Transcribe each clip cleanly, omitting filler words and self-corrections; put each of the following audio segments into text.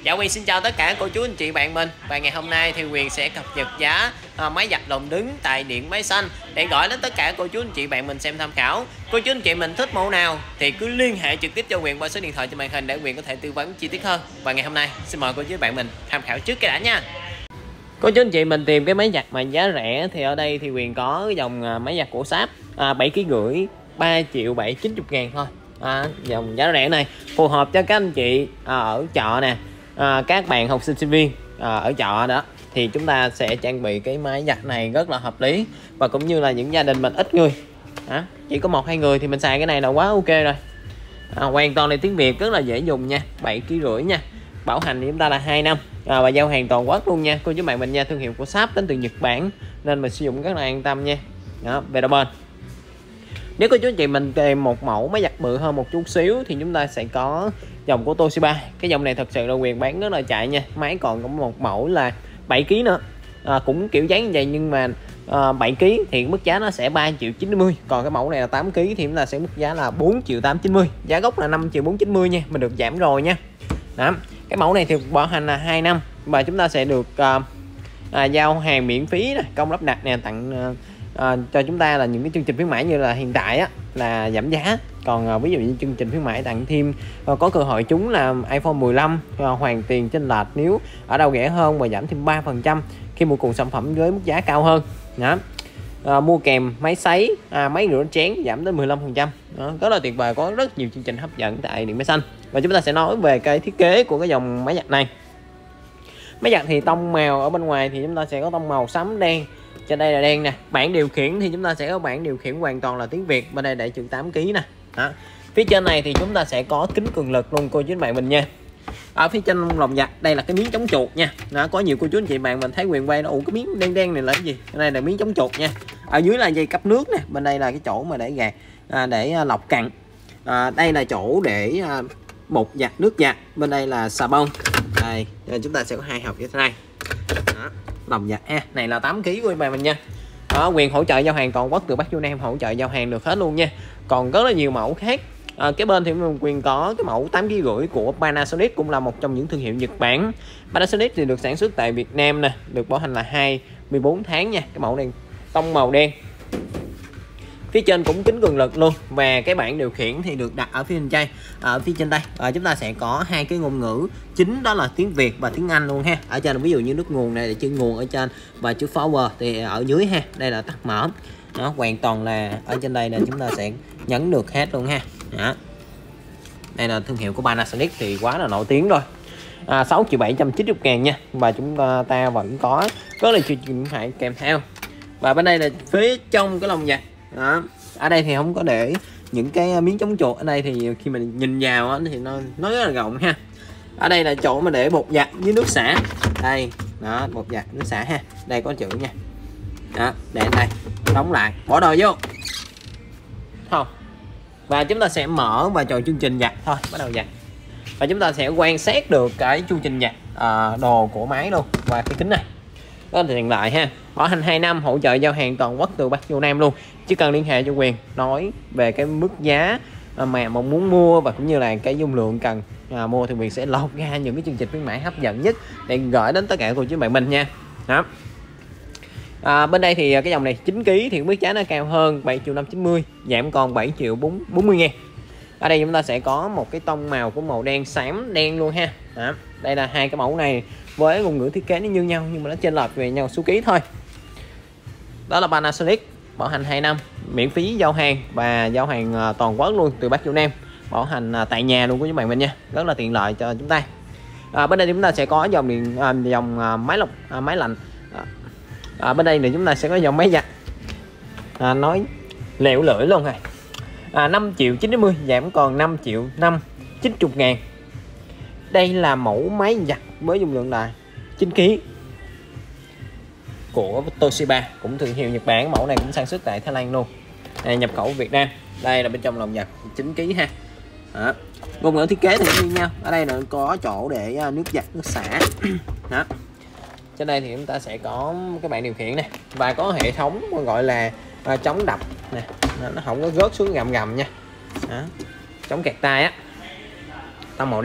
Dạ Quyền xin chào tất cả cô chú anh chị bạn mình. Và ngày hôm nay thì Quyền sẽ cập nhật giá máy giặt lồng đứng tại Điện Máy Xanh để gửi đến tất cả cô chú anh chị bạn mình xem tham khảo. Cô chú anh chị mình thích mẫu nào thì cứ liên hệ trực tiếp cho Quyền qua số điện thoại trên màn hình để Quyền có thể tư vấn chi tiết hơn. Và ngày hôm nay xin mời cô chú bạn mình tham khảo trước cái đã nha. Cô chú anh chị mình tìm cái máy giặt mà giá rẻ thì ở đây thì Quyền có cái dòng máy giặt của Sharp 7,5 kg 3.790 ngàn thôi. Dòng giá rẻ này phù hợp cho các anh chị ở chợ nè, các bạn học sinh sinh viên ở chợ đó thì chúng ta sẽ trang bị cái máy giặt này rất là hợp lý. Và cũng như là những gia đình mình ít người, chỉ có 1-2 người thì mình xài cái này là quá ok rồi. Hoàn toàn là tiếng Việt, rất là dễ dùng nha, 7,5 kg nha, bảo hành thì chúng ta là 2 năm và giao hàng toàn quốc luôn nha cô chú bạn mình nha. Thương hiệu của Sharp đến từ Nhật Bản nên mình sử dụng rất là an tâm nha. Đó, về đầu bên nếu cô chú anh chị mình tìm một mẫu máy giặt bự hơn một chút xíu thì chúng ta sẽ có dòng của Toshiba. Cái dòng này thật sự là Quyền bán rất là chạy nha. Máy còn có một mẫu là 7 kg nữa, cũng kiểu dáng như vậy nhưng mà 7 kg thì mức giá nó sẽ 3.490. Còn cái mẫu này là 8 kg thì chúng ta sẽ mức giá là 4.890. Giá gốc là 5.490 nha, mình được giảm rồi nha. Đó, cái mẫu này thì bảo hành là 2 năm và chúng ta sẽ được giao hàng miễn phí này, công lắp đặt nè, tặng cho chúng ta là những cái chương trình khuyến mãi như là hiện tại là giảm giá. Còn ví dụ như chương trình khuyến mãi tặng thêm có cơ hội trúng là iPhone 15 hoàn tiền chênh lệch nếu ở đâu rẻ hơn và giảm thêm 3% khi mua cùng sản phẩm với mức giá cao hơn. Đó, mua kèm máy sấy, máy rửa chén giảm đến 15%. Đó, rất là tuyệt vời, có rất nhiều chương trình hấp dẫn tại Điện Máy Xanh. Và chúng ta sẽ nói về cái thiết kế của cái dòng máy giặt này. Máy giặt thì tông màu ở bên ngoài thì chúng ta sẽ có tông màu xám đen, trên đây là đen nè. Bảng điều khiển thì chúng ta sẽ có bảng điều khiển hoàn toàn là tiếng Việt, bên đây để chữ 8 kg nè. Đó, phía trên này thì chúng ta sẽ có kính cường lực luôn cô chú anh bạn mình nha. Ở phía trên lồng giặt đây là cái miếng chống chuột nha. Đó, có nhiều cô chú anh chị bạn mình thấy Quyền quay nó cái miếng đen đen này là cái gì? Cái này là miếng chống chuột nha. Ở dưới là dây cấp nước nè, bên đây là cái chỗ mà để gạt để lọc cặn. Đây là chỗ để bột giặt nước giặt, bên đây là xà bông. Đây, chúng ta sẽ có 2 hộp như thế này. Đó, lồng giặt ha, này là 8 kg của bạn mình nha. Đó, Quyền hỗ trợ giao hàng toàn quốc từ Bắc vô Nam, hỗ trợ giao hàng được hết luôn nha. Còn rất là nhiều mẫu khác. Cái bên thì Quyền có cái mẫu 8,5 kg của Panasonic, cũng là một trong những thương hiệu Nhật Bản. Panasonic thì được sản xuất tại Việt Nam nè, được bảo hành là 24 tháng nha. Cái mẫu này tông màu đen, phía trên cũng kính cường lực luôn. Và cái bảng điều khiển thì được đặt ở phía bên trên, ở phía trên đây. Chúng ta sẽ có 2 cái ngôn ngữ chính, đó là tiếng Việt và tiếng Anh luôn ha. Ở trên ví dụ như nước nguồn này là chữ nguồn ở trên và chữ power thì ở dưới ha. Đây là tắt mở. Nó hoàn toàn là ở trên đây là chúng ta sẽ nhấn được hết luôn ha. Đó, đây là thương hiệu của Panasonic thì quá là nổi tiếng rồi. 6.790 ngàn nha. Và chúng ta vẫn có rất là chương trình khuyến kèm theo. Và bên đây là phía trong cái lồng giặt. Đó, ở đây thì không có để những cái miếng chống chuột. Ở đây thì khi mình nhìn vào thì nó rất là rộng ha. Ở đây là chỗ mà để bột giặt với nước xả. Đây, đó, bột giặt nước xả ha. Đây có chữ nha. Đó, để đây, đóng lại, bỏ đồ vô. Không. Và chúng ta sẽ mở và chọn chương trình giặt thôi, bắt đầu giặt. Và chúng ta sẽ quan sát được cái chương trình giặt đồ của máy luôn và cái kính này. Đó là tiện lợi ha. Bảo hành 2 năm, hỗ trợ giao hàng toàn quốc từ Bắc vô Nam luôn. Chỉ cần liên hệ cho Quyền nói về cái mức giá mà mong muốn mua và cũng như là cái dung lượng cần mua thì Quyền sẽ lọc ra những cái chương trình khuyến mãi hấp dẫn nhất để gửi đến tất cả cô chú bạn mình nha. Đó. Bên đây thì cái dòng này 9 kg thì mức giá nó cao hơn, 7.590, giảm còn 7.040 ngàn. Ở đây chúng ta sẽ có một cái tông màu của màu đen xám đen luôn ha. Đó, đây là 2 cái mẫu này với ngôn ngữ thiết kế nó như nhau nhưng mà nó chênh lệch về nhau số ký thôi. Đó là Panasonic, bảo hành 2 năm, miễn phí giao hàng và giao hàng toàn quốc luôn từ Bắc vô Nam, bảo hành tại nhà luôn của các bạn mình nha, rất là tiện lợi cho chúng ta. Bên đây chúng ta sẽ có dòng máy lạnh. Bên đây thì chúng ta sẽ có dòng máy giặt nói lẹo lưỡi luôn rồi. 5.090 giảm còn 5.590 ngàn. Đây là mẫu máy giặt với dung lượng là 9 kg của Toshiba, cũng thương hiệu Nhật Bản. Mẫu này cũng sản xuất tại Thái Lan luôn, nhập khẩu Việt Nam. Đây là bên trong lồng giặt 9 kg ha. Đó, ngôn ngữ thiết kế thì như nhau. Ở đây là có chỗ để nước giặt, nước xả. Đó, trên đây thì chúng ta sẽ có cái bảng điều khiển này và có hệ thống gọi là chống đập nè, nó không có rớt xuống gầm nha. Đó, chống kẹt tay á, tông màu đen.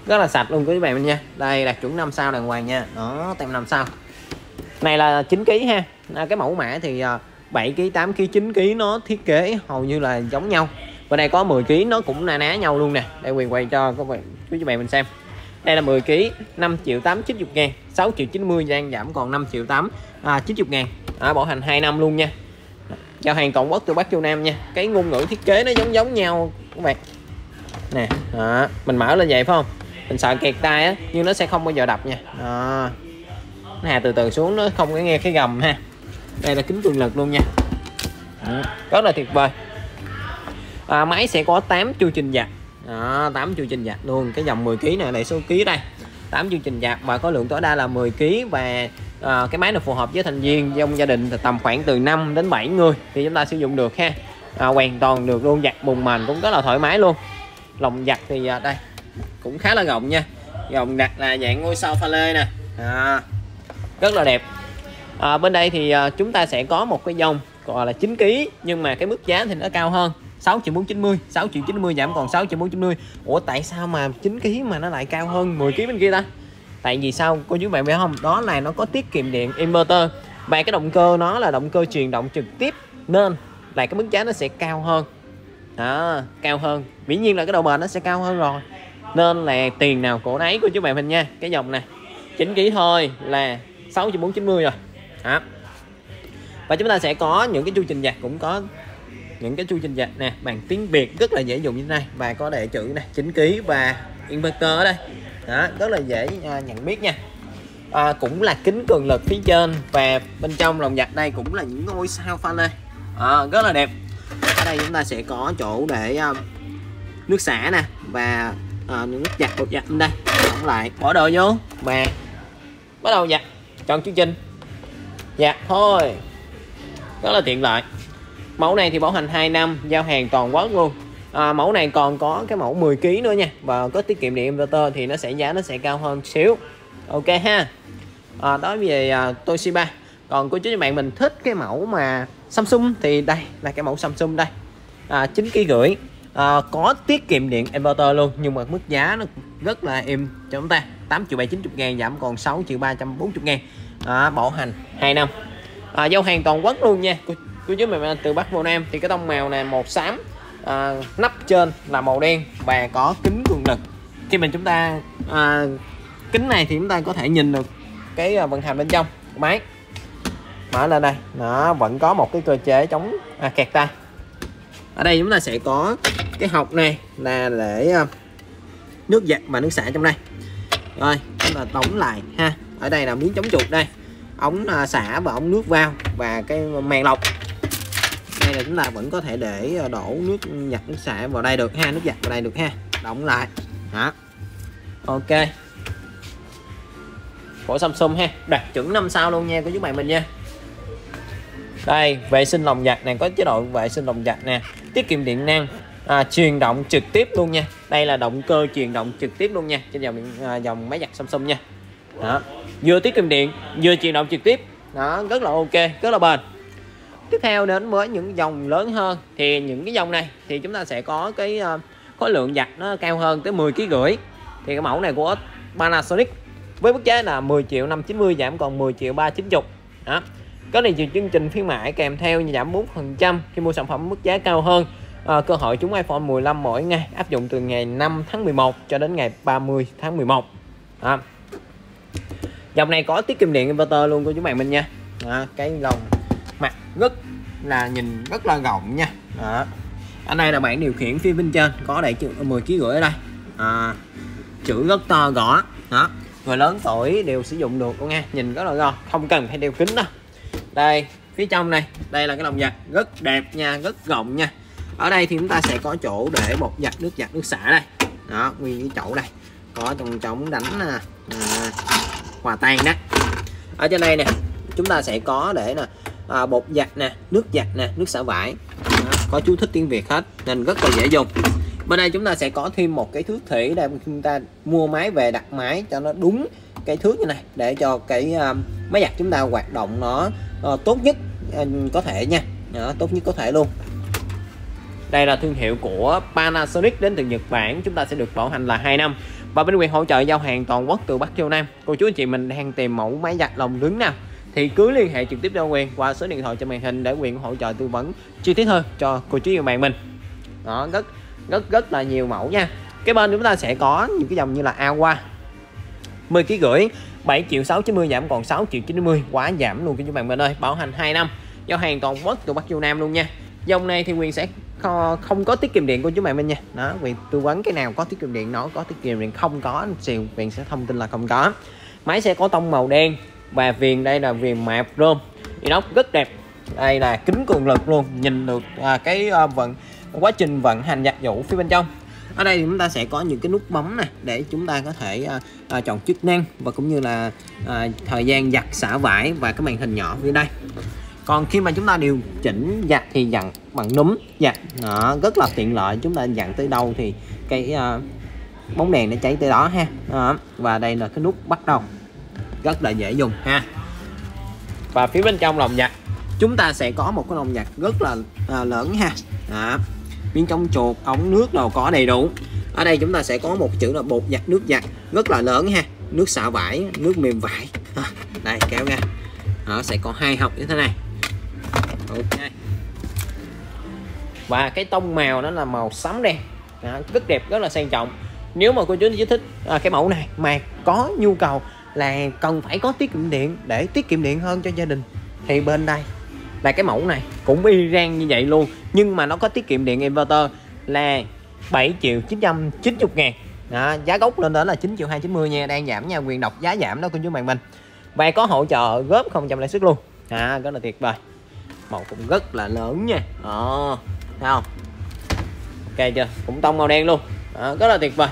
rất là sạch luôn quý bạn mình nha. Đây đạt chuẩn 5 sao đàng hoàng nha, đó tem 5 sao. Này là 9 kg ha. Cái mẫu mã thì 7 kg, 8 kg, 9 kg nó thiết kế hầu như là giống nhau. Bên đây có 10 kg nó cũng na ná nhau luôn nè. Đây Quyền quay cho các bạn quý bạn mình xem. Đây là 10 kg 5 triệu 890 ngàn, 6 triệu 90 đang giảm còn 5 triệu 90 ngàn. Bảo hành 2 năm luôn nha. Giao hàng toàn quốc từ Bắc Châu Nam nha. Cái ngôn ngữ thiết kế nó giống nhau các bạn. Nè, mình mở lên vậy phải không? Mình sợ kẹt tay á, nhưng nó sẽ không bao giờ đập nha. Nó hạ từ từ xuống, nó không có nghe cái gầm ha. Đây là kính cường lực luôn nha. Rất là tuyệt vời. Máy sẽ có 8 chu trình giặt. 8 chu trình giặt luôn. Cái dòng 10 kg này là số ký đây. 8 chu trình giặt và có lượng tối đa là 10 kg và cái máy này phù hợp với thành viên trong gia đình tầm khoảng từ 5 đến 7 người thì chúng ta sử dụng được ha. Hoàn toàn được luôn, giặt bùn mền cũng rất là thoải mái luôn. Lồng giặt thì đây cũng khá là rộng nha. Lồng giặt là dạng ngôi sao pha lê nè. Rất là đẹp. Bên đây thì chúng ta sẽ có một cái dòng gọi là 9 kg nhưng mà cái mức giá thì nó cao hơn, 6 triệu 490, 6 triệu 90 giảm còn 6 triệu 490. Ủa tại sao mà 9 kg mà nó lại cao hơn 10 kg bên kia ta? Tại vì sao cô chú bạn biết không? Đó là nó có tiết kiệm điện inverter và cái động cơ nó là động cơ truyền động trực tiếp nên là cái mức giá nó sẽ cao hơn. Cao hơn. Dĩ nhiên là cái độ bền nó sẽ cao hơn rồi. Nên là tiền nào cổ nấy của chú bạn mình nha. Cái dòng này 9 kg thôi là 6 triệu 490 rồi. Và chúng ta sẽ có những cái chu trình giặt, cũng có những cái chu trình giặt nè, bằng tiếng Việt rất là dễ dùng như thế này và có đề chữ này 9 kg và inverter ở đây. Rất là dễ nhận biết nha. Cũng là kính cường lực phía trên và bên trong lồng giặt đây cũng là những ngôi sao pha lê. Rất là đẹp. Ở đây chúng ta sẽ có chỗ để nước xả nè và nước giặt, bột giặt bên đây. Đóng lại, bỏ đồ vô và bắt đầu giặt. Chọn chương trình giặt thôi. Rất là tiện lợi. Mẫu này thì bảo hành 2 năm, giao hàng toàn quốc luôn. Mẫu này còn có cái mẫu 10 kg nữa nha, và có tiết kiệm điện inverter thì nó sẽ giá nó sẽ cao hơn xíu. Ok ha. Đó về Toshiba. Còn cô chú các bạn mình thích cái mẫu mà Samsung thì đây là cái mẫu Samsung đây. 9 kg rưỡi. Có tiết kiệm điện inverter luôn nhưng mà mức giá nó rất là êm cho chúng ta. 8 triệu 790 ngàn giảm còn 6 triệu 340 ngàn. Bảo hành 2 năm. Giao hàng toàn quốc luôn nha. Cô chú mình từ Bắc vào Nam thì cái tông màu này màu xám, nắp trên là màu đen và có kính cường lực. Khi mình chúng ta kính này thì chúng ta có thể nhìn được cái vận hành bên trong máy. Mở lên đây, nó vẫn có một cái cơ chế chống kẹt tay. Ở đây chúng ta sẽ có cái hộc này là để nước giặt và nước xả trong đây. Rồi, chúng ta đóng lại ha. Ở đây là miếng chống chuột đây, ống xả và ống nước vào và cái màng lọc. Đây là chúng ta vẫn có thể để đổ nước giặt nước xả vào đây được ha, nước giặt vào đây được ha. Đóng lại. Đó. Ok. Của Samsung ha, đạt chuẩn 5 sao luôn nha của các bạn mình nha. Đây, vệ sinh lồng giặt này, có chế độ vệ sinh lồng giặt nè, tiết kiệm điện năng, truyền động trực tiếp luôn nha. Đây là động cơ truyền động trực tiếp luôn nha, trên dòng máy giặt Samsung nha. Đó, vừa tiết kiệm điện, vừa truyền động trực tiếp. Đó, rất là ok, rất là bền. Tiếp theo đến với những dòng lớn hơn thì những cái dòng này thì chúng ta sẽ có cái khối lượng giặt nó cao hơn tới 10 kg rưỡi. Thì cái mẫu này của Panasonic với mức giá là 10 triệu 590 giảm còn 10 triệu 390. Đó. Có này chương trình khuyến mãi kèm theo giảm 4% khi mua sản phẩm mức giá cao hơn. Cơ hội trúng iPhone 15 mỗi ngày, áp dụng từ ngày 5 tháng 11 cho đến ngày 30 tháng 11. Đó. Dòng này có tiết kiệm điện inverter luôn của chúng bạn mình nha. Cái lồng mặt rất là nhìn rất là rộng nha. Đó. Ở đây là bảng điều khiển phía bên trên có để chữ 10 kg rưỡi ở đây. Chữ rất to gõ. Đó. Người lớn tuổi đều sử dụng được luôn nha, nhìn rất là ngon, không cần phải đeo kính đâu. Đây, phía trong này, đây là cái lồng giặt rất đẹp nha, rất rộng nha. Ở đây thì chúng ta sẽ có chỗ để bột giặt, nước xả đây. Đó, nguyên cái chỗ đây. Có trong trống đánh hòa tan đó. Ở trên đây nè, chúng ta sẽ có để nè bột giặt nè, nước giặt nè, nước xả vải. Đó, có chú thích tiếng Việt hết nên rất là dễ dùng. Bên đây chúng ta sẽ có thêm một cái thước thủy để chúng ta mua máy về đặt máy cho nó đúng cái thước như này để cho cái máy giặt chúng ta hoạt động nó tốt nhất có thể nha. Đó, tốt nhất có thể luôn. Đây là thương hiệu của Panasonic đến từ Nhật Bản, chúng ta sẽ được bảo hành là 2 năm. Và bên Quyền hỗ trợ giao hàng toàn quốc từ Bắc vô Nam. Cô chú anh chị mình đang tìm mẫu máy giặt lồng đứng nào thì cứ liên hệ trực tiếp cho Quyền qua số điện thoại trên màn hình để Quyền hỗ trợ tư vấn chi tiết hơn cho cô chú và bạn mình. Đó, rất là nhiều mẫu nha. Cái bên chúng ta sẽ có những cái dòng như là Aqua 10,5 kg 7.690 giảm còn 6.990, quá giảm luôn các bạn mình ơi. Bảo hành 2 năm, giao hàng toàn quốc từ Bắc vô Nam luôn nha. Dòng này thì Quyền sẽ không có tiết kiệm điện của chú bạn mình nha. Đó, Quyền tư vấn cái nào có tiết kiệm điện nó có tiết kiệm điện, không có thì Quyền sẽ thông tin là không có. Máy sẽ có tông màu đen và viền đây là viền mạp rôm, inox rất đẹp. Đây là kính cường lực luôn, nhìn được cái quá trình vận hành giặt giũ phía bên trong. Ở đây thì chúng ta sẽ có những cái nút bấm này để chúng ta có thể chọn chức năng và cũng như là thời gian giặt xả vải và cái màn hình nhỏ phía đây. Còn khi mà chúng ta điều chỉnh giặt thì dặn bằng núm giặt, nó rất là tiện lợi. Chúng ta dặn tới đâu thì cái bóng đèn nó cháy tới đó ha. Và đây là cái nút bắt đầu, rất là dễ dùng ha. Và phía bên trong lồng giặt chúng ta sẽ có một cái lồng giặt rất là lớn ha. Đó, bên trong chuột ống nước nào có đầy đủ. Ở đây chúng ta sẽ có một chữ là bột giặt nước giặt rất là lớn ha, nước xả vải, nước mềm vải. Đây kéo ra, nó sẽ có 2 hộc như thế này. Ok. Và cái tông màu đó là màu sẫm đen. Đó, rất đẹp, rất là sang trọng. Nếu mà cô chú anh chị thích cái mẫu này mà có nhu cầu là cần phải có tiết kiệm điện để tiết kiệm điện hơn cho gia đình thì bên đây là cái mẫu này cũng y rang như vậy luôn, nhưng mà nó có tiết kiệm điện inverter là 7.990.000. Đó, giá gốc lên đó là 9.290 nha, đang giảm nha, Quyền đọc giá giảm đó cô chú bạn mình. Và có hỗ trợ góp 0% lãi suất luôn. Rất là tuyệt vời. Màu cũng rất là lớn nha. Thấy không? Ok chưa? Cũng tông màu đen luôn. Rất là tuyệt vời.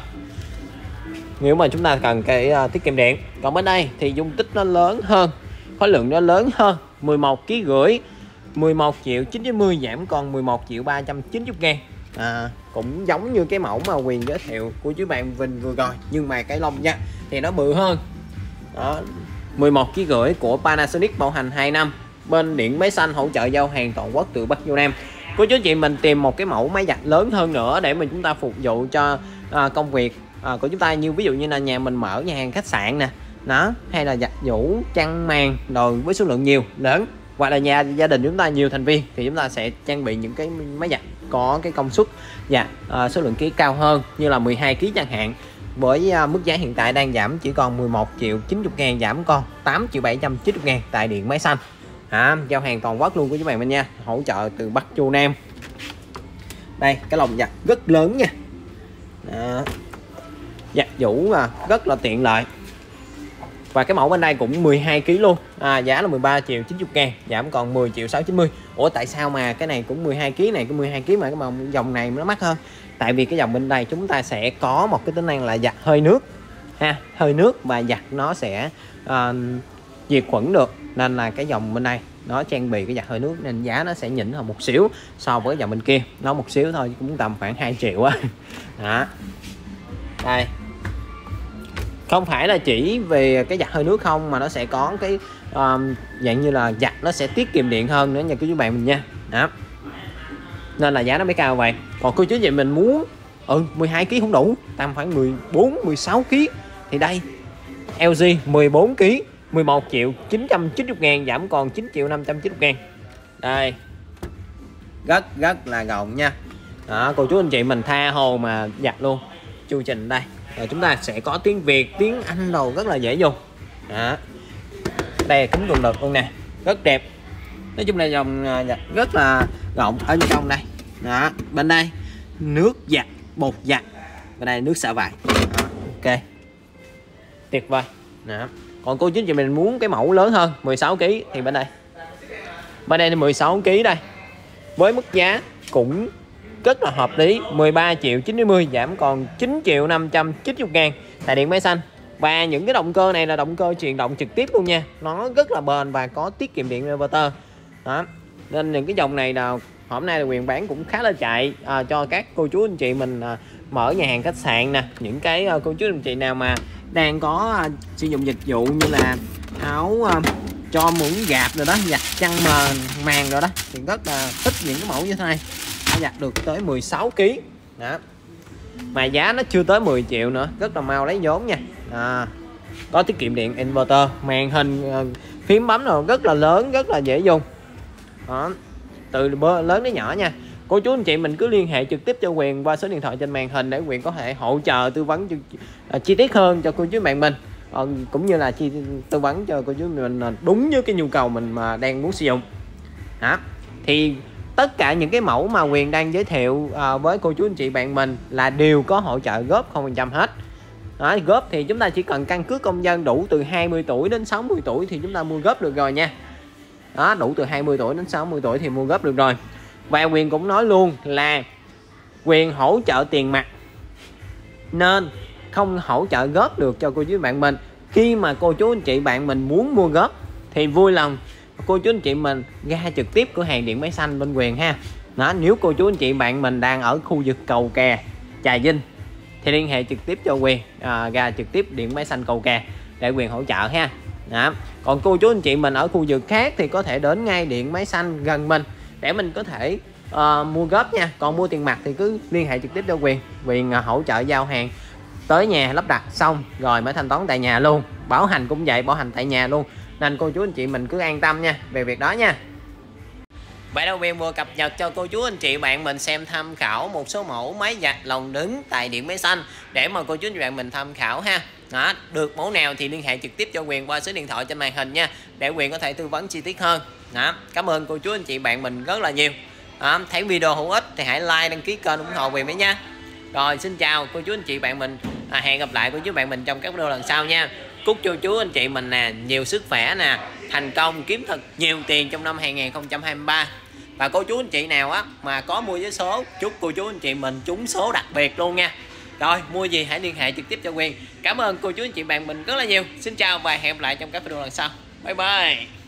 Nếu mà chúng ta cần cái tiết kiệm điện. Còn bên đây thì dung tích nó lớn hơn, khối lượng nó lớn hơn, 11,5 kg 11.990 giảm còn 11.390.000. Cũng giống như cái mẫu mà Quyền giới thiệu của chú bạn Vinh vừa rồi, nhưng mà cái lông nha thì nó bự hơn. Đó, 11,5 kg của Panasonic, bảo hành 2 năm. Bên Điện Máy Xanh hỗ trợ giao hàng toàn quốc từ Bắc vô Nam. Cô chú chị mình tìm một cái mẫu máy giặt lớn hơn nữa để mà chúng ta phục vụ cho công việc của chúng ta, như ví dụ như là nhà mình mở nhà hàng khách sạn nè, đó, hay là giặt giũ chăn màn rồi với số lượng nhiều lớn, hoặc là gia đình chúng ta nhiều thành viên thì chúng ta sẽ trang bị những cái máy giặt có cái công suất và số lượng ký cao hơn, như là 12 kg chẳng hạn. Với mức giá hiện tại đang giảm chỉ còn 11.090.000, giảm còn 8.790.000 tại Điện Máy Xanh. Giao hàng toàn quốc luôn của các bạn mình nha, hỗ trợ từ Bắc vô Nam. Đây, cái lồng giặt rất lớn nha. Đó, giặt giũ mà rất là tiện lợi. Và cái mẫu bên đây cũng 12 kg luôn, giá là 13.090.000, giảm còn 10.690. Ủa tại sao mà cái này cũng 12 kg này, cái 12 kg mà cái màu dòng này nó mắc hơn? Tại vì cái dòng bên đây chúng ta sẽ có một cái tính năng là giặt hơi nước ha, hơi nước và giặt nó sẽ diệt khuẩn được, nên là cái dòng bên đây nó trang bị cái giặt hơi nước nên giá nó sẽ nhỉnh hơn một xíu so với dòng bên kia, nó một xíu thôi, cũng tầm khoảng 2 triệu á. Đó, đây không phải là chỉ về cái giặt hơi nước không, mà nó sẽ có cái dạng như là giặt nó sẽ tiết kiệm điện hơn nữa nha cô chú bạn mình nha. Đó, nên là giá nó mới cao vậy. Còn cô chú chị mình muốn 12 kg không đủ, tầm khoảng 14-16 kg thì đây LG 14 kg 11.990.000, giảm còn 9.590.000. Đây, rất là gọn nha. Đó, cô chú anh chị mình tha hồ mà giặt luôn. Chu trình đây, rồi chúng ta sẽ có tiếng Việt, tiếng Anh đồ rất là dễ dùng. Đó, đây là kính cường lực luôn nè, rất đẹp. Nói chung là dòng giặt rất là rộng. Ở trong đây, đó, bên đây nước giặt, bột giặt, bên đây nước xả vải. Đó, ok, tuyệt vời. Đó. Còn cô chú chị mình muốn cái mẫu lớn hơn 16 kg thì bên đây là 16 kg đây, với mức giá cũng rất là hợp lý, 13.090, giảm còn 9.590.000 tại Điện Máy Xanh. Và những cái động cơ này là động cơ truyền động trực tiếp luôn nha, nó rất là bền và có tiết kiệm điện inverter. Đó, nên những cái dòng này là hôm nay là Quyền bán cũng khá là chạy cho các cô chú anh chị mình mở nhà hàng khách sạn nè, những cái cô chú anh chị nào mà đang có sử dụng dịch vụ như là áo cho mượn gạp rồi đó, giặt chăn màn rồi đó, thì rất là thích những cái mẫu như thế này. Nó giặt được tới 16 kg. Đó, mà giá nó chưa tới 10 triệu nữa, rất là mau lấy vốn nha. Có tiết kiệm điện inverter, màn hình phím bấm nào rất là lớn, rất là dễ dùng đó, từ lớn đến nhỏ nha. Cô chú anh chị mình cứ liên hệ trực tiếp cho Quyền qua số điện thoại trên màn hình để Quyền có thể hỗ trợ tư vấn chi tiết hơn cho cô chú bạn mình, cũng như là tư vấn cho cô chú mình đúng với cái nhu cầu mình mà đang muốn sử dụng đó. Thì tất cả những cái mẫu mà Quyền đang giới thiệu với cô chú anh chị bạn mình là đều có hỗ trợ góp 0% hết đó. Góp thì chúng ta chỉ cần căn cước công dân đủ từ 20 tuổi đến 60 tuổi thì chúng ta mua góp được rồi nha đó, đủ từ 20 tuổi đến 60 tuổi thì mua góp được rồi. Và Quyền cũng nói luôn là Quyền hỗ trợ tiền mặt nên không hỗ trợ góp được cho cô chú bạn mình. Khi mà cô chú anh chị bạn mình muốn mua góp thì vui lòng cô chú anh chị mình ra trực tiếp cửa hàng điện máy xanh bên Quyền ha đó. Nếu cô chú anh chị bạn mình đang ở khu vực Cầu Kè, Trà Vinh thì liên hệ trực tiếp cho Quyền ra trực tiếp điện máy xanh Cầu Kè để Quyền hỗ trợ ha đó. Còn cô chú anh chị mình ở khu vực khác thì có thể đến ngay điện máy xanh gần mình để mình có thể mua góp nha. Còn mua tiền mặt thì cứ liên hệ trực tiếp cho Quyền hỗ trợ giao hàng tới nhà, lắp đặt xong rồi mới thanh toán tại nhà luôn. Bảo hành cũng vậy, bảo hành tại nhà luôn, nên cô chú anh chị mình cứ an tâm nha về việc đó nha. Vậy là Quyền vừa cập nhật cho cô chú anh chị bạn mình xem tham khảo một số mẫu máy giặt lồng đứng tại điện máy xanh để mà cô chú anh chị bạn mình tham khảo ha đó. Được mẫu nào thì liên hệ trực tiếp cho Quyền qua số điện thoại trên màn hình nha để Quyền có thể tư vấn chi tiết hơn đó. Cảm ơn cô chú anh chị bạn mình rất là nhiều thấy video hữu ích thì hãy like, đăng ký kênh ủng hộ Quyền với nha. Rồi xin chào cô chú anh chị bạn mình, hẹn gặp lại cô chú bạn mình trong các video lần sau nha. Chúc cho chú anh chị mình nè nhiều sức khỏe nè, thành công, kiếm thật nhiều tiền trong năm 2023. Và cô chú anh chị nào á mà có mua vé số, chúc cô chú anh chị mình trúng số đặc biệt luôn nha. Rồi mua gì hãy liên hệ trực tiếp cho Quyền. Cảm ơn cô chú anh chị bạn mình rất là nhiều. Xin chào và hẹn gặp lại trong các video lần sau. Bye bye.